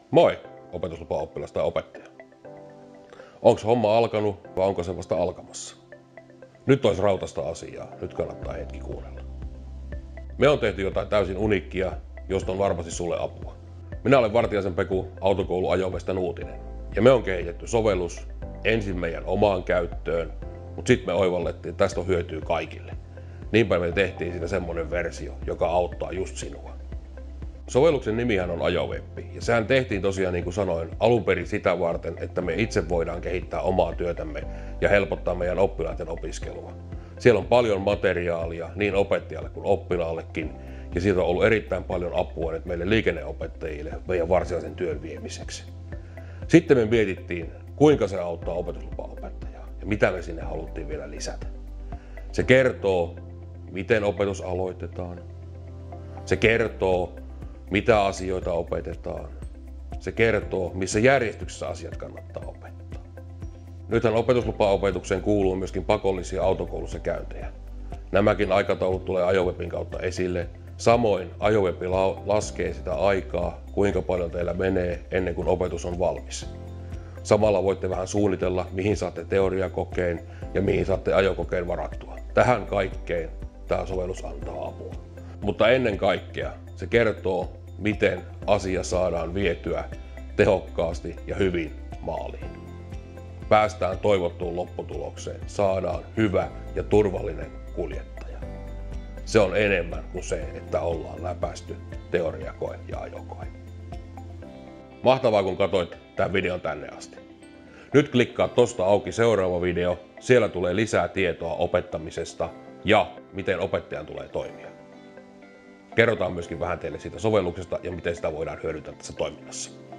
Moi, opetuslupaoppilas tai opettaja. Onko homma alkanut vai onko se vasta alkamassa? Nyt olisi rautasta asiaa, nyt kannattaa hetki kuunnella. Me on tehty jotain täysin uniikkia, josta on varmasti sulle apua. Minä olen Vartiaisen Peku, autokoulu Ajovesta Uutinen. Ja me on kehitetty sovellus ensin meidän omaan käyttöön, mutta sitten me oivallettiin, että tästä on hyötyä kaikille. Niinpä me tehtiin siitä semmonen versio, joka auttaa just sinua. Sovelluksen nimihän on Ajowebbi, ja sehän tehtiin tosiaan niin kuin sanoin alun perin sitä varten, että me itse voidaan kehittää omaa työtämme ja helpottaa meidän oppilaiden opiskelua. Siellä on paljon materiaalia niin opettajalle kuin oppilaallekin, ja siitä on ollut erittäin paljon apua nyt meille liikenneopettajille meidän varsinaisen työn viemiseksi. Sitten me mietittiin, kuinka se auttaa opetuslupaopettajaa ja mitä me sinne haluttiin vielä lisätä. Se kertoo, miten opetus aloitetaan. Se kertoo, mitä asioita opetetaan. Se kertoo, missä järjestyksessä asiat kannattaa opettaa. Nythän opetuslupaopetukseen kuuluu myöskin pakollisia autokoulussa käyntejä. Nämäkin aikataulut tulee Ajowebin kautta esille. Samoin Ajoweb laskee sitä aikaa, kuinka paljon teillä menee ennen kuin opetus on valmis. Samalla voitte vähän suunnitella, mihin saatte teoriakokeen ja mihin saatte ajokokeen varattua. Tähän kaikkeen tämä sovellus antaa apua. Mutta ennen kaikkea se kertoo, miten asia saadaan vietyä tehokkaasti ja hyvin maaliin. Päästään toivottuun lopputulokseen, saadaan hyvä ja turvallinen kuljettaja. Se on enemmän kuin se, että ollaan läpäisty teoriakoe ja ajokoe. Mahtavaa, kun katsoit tämän videon tänne asti. Nyt klikkaa tosta auki seuraava video, siellä tulee lisää tietoa opettamisesta ja miten opettajan tulee toimia. Kerrotaan myöskin vähän teille siitä sovelluksesta ja miten sitä voidaan hyödyntää tässä toiminnassa.